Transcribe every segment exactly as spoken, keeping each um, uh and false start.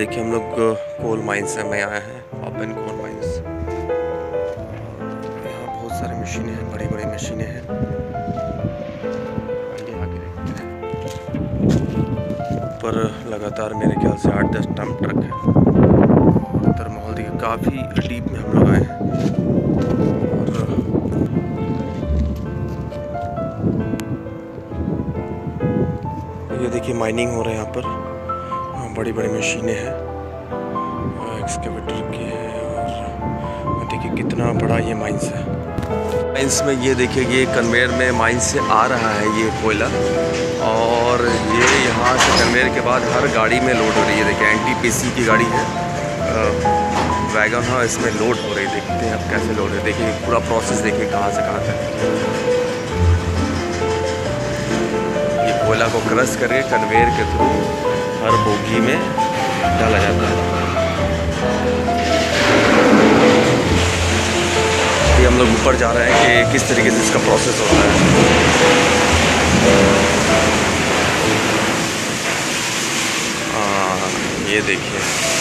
देखिए हम लोग कोल माइंस में आए हैं, ओपन कोल माइंस। यहाँ बहुत सारी मशीनें हैं, बड़ी बड़ी मशीनें हैं। आगे आगे देखते हैं। ऊपर लगातार मेरे ख्याल से आठ दस टन ट्रक है। लगातार माहौल देखिए, काफ़ी डीप में हम लोग आए हैं। और ये देखिए माइनिंग हो रहा है यहाँ पर, बड़ी बड़ी मशीनें हैं, एक्सकेवेटर की है। और देखिए कितना बड़ा ये माइंस है। माइंस में ये देखिए ये कन्वेयर में माइंस से आ रहा है ये कोयला, और ये यहाँ से कन्वेयर के बाद हर गाड़ी में लोड हो रही है। देखिए एनटीपीसी की गाड़ी है, वैगन है, इसमें लोड हो रही है। देखते हैं अब कैसे लोड है। देखिए पूरा प्रोसेस देखिए कहाँ से कहाँ तक। ये कोयला को क्रश करके कन्वेयर के थ्रू हर बोगी में डाला जाता है। ये हम लोग ऊपर जा रहे हैं कि किस तरीके से इसका प्रोसेस होता है। हाँ ये देखिए,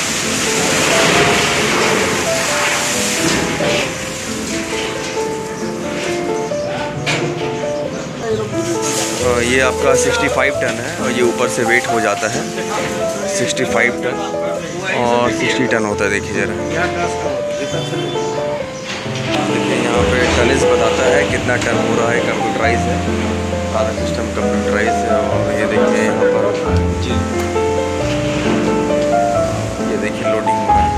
ये आपका पैंसठ टन है और ये ऊपर से वेट हो जाता है पैंसठ टन और साठ टन होता है। देखिए जरा, देखिए यहाँ पे टनेज बताता है कितना टन हो रहा है। कंप्यूटराइज है, सारा सिस्टम कंप्यूटराइज है। और ये देखिए यहाँ पर ये देखिए लोडिंग हो रहा है।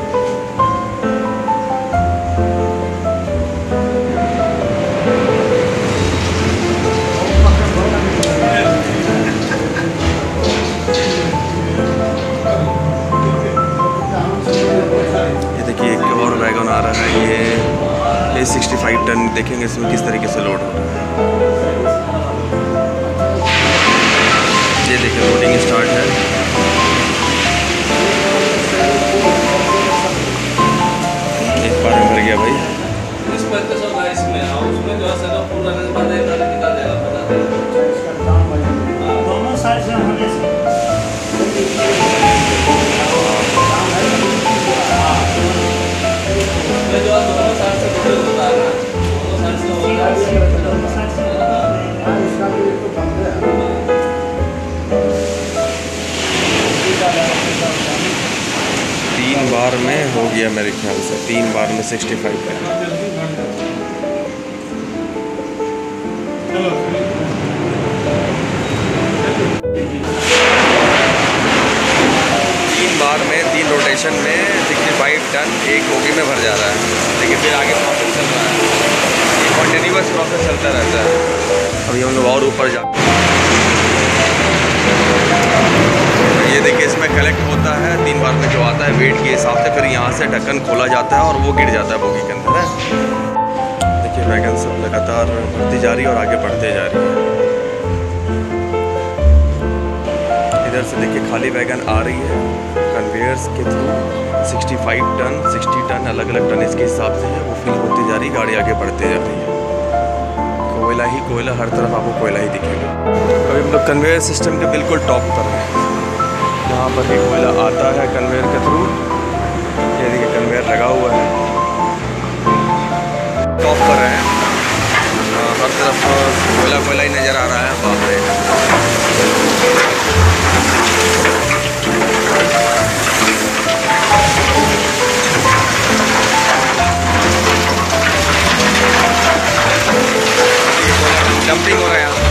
आ रहा है ये ये पैंसठ टन। देखेंगे इसमें किस तरीके से लोड हो रहा है। ये देखिए लोडिंग स्टार्ट है। एक बार में भर गया भाई। दोनों साइड से होने से तीन बार में हो गया मेरे ख्याल से, तीन बार में पैंसठ है। तीन बार में, तीन रोटेशन में पैंसठ टन एक बोगी में भर जा रहा है। लेकिन फिर आगे प्रोसेस चल रहा है, ये कॉन्टिन्यूस प्रोसेस चलता रहता है। अभी हम लोग और ऊपर जा, ये देखिए इसमें कलेक्ट होता है तीन बार में जो आता है वेट के हिसाब से। फिर यहाँ से ढक्कन खोला जाता है और वो गिर जाता है बोगी के अंदर है। देखिए वैगन सब लगातार बढ़ती जा रही है और आगे बढ़ते जा रही है। इधर से देखिए खाली वैगन आ रही है कन्वेयर्स के थ्रू। पैंसठ टन, साठ टन अलग अलग टन इसके हिसाब से है, वो फिल होती जा रही है, गाड़ी आगे बढ़ते जा रही है। कोयला ही कोयला, हर तरफ आपको कोयला ही दिखेगा। अभी हम लोग कन्वेयर सिस्टम के बिल्कुल टॉप पर हैं, जहाँ पर भी कोयला आता है कन्वेयर के थ्रू। ये देखिए कन्वेयर लगा हुआ है, टॉप पर है। हर तरफ कोयला कोयला ही नज़र आ रहा है। बाप रे, डंपिंग हो रहा है यहाँ।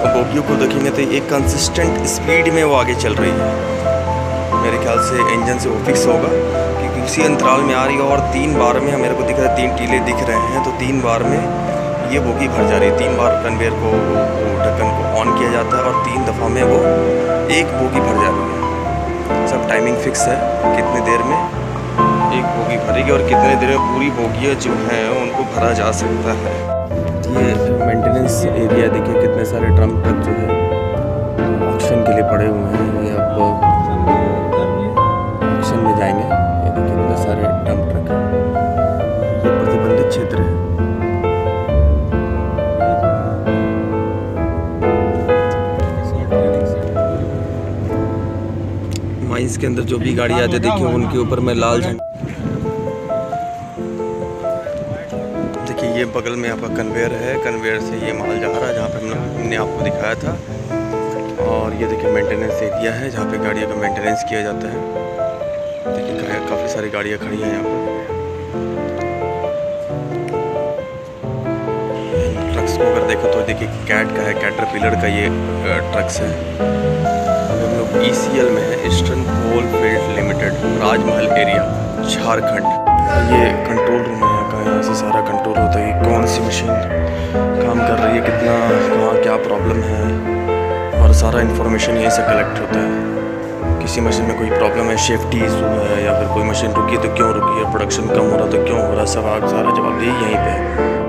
बोगियों को देखेंगे तो एक कंसिस्टेंट स्पीड में वो आगे चल रही है। मेरे ख्याल से इंजन से वो फिक्स होगा क्योंकि उसी अंतराल में आ रही है और तीन बार में मेरे को दिख रहा है, तीन टीले दिख रहे हैं, तो तीन बार में ये बोगी भर जा रही है। तीन बार कन्वेयर को ढक्कन को ऑन किया जाता है और तीन दफ़ा में वो एक बोगी भर जा रही है। सब टाइमिंग फिक्स है, कितने देर में एक बोगी भरेगी और कितने देर में पूरी बोगियाँ जो हैं उनको भरा जा सकता है। ये मेंटेनेंस एरिया देखिए, कितने सारे ड्रम ट्रक जो है ऑक्शन के लिए पड़े हुए हैं। ये अब ऑक्शन में जाएंगे। ये देखिए कितने सारे ड्रम ट्रक हैं। ये प्रतिबंधित क्षेत्र है। माइंस के अंदर जो भी गाड़ी आती है देखिए उनके ऊपर में लाल झंडा। देखिए ये बगल में आपका कन्वेयर है, कन्वेयर से ये माल जा रहा है जहाँ पे हमने आपको दिखाया था। और ये देखिए मेंटेनेंस एरिया है जहाँ पे गाड़ियों का मेंटेनेंस किया जाता है। देखिए काफ़ी सारी गाड़ियाँ खड़ी हैं यहाँ पर। ट्रक्स को अगर देखो तो देखिए कैट का है, कैटरपिलर का ये ट्रक्स है। हम लोग ई सी एल में है, Eastern Coal Field Limited, Rajmahal area, Jharkhand. ये कंट्रोल रूम है यहाँ का, यहाँ से सारा कंट्रोल होता है कि कौन सी मशीन काम कर रही है, कितना कहाँ क्या प्रॉब्लम है, और सारा इन्फॉर्मेशन यहीं से कलेक्ट होता है। किसी मशीन में कोई प्रॉब्लम है, सेफ्टी इशू है, या फिर कोई मशीन रुकी तो क्यों रुकी है, प्रोडक्शन कम हो रहा तो क्यों हो रहा, सब आप सारा जवाब यही यहीं पे है।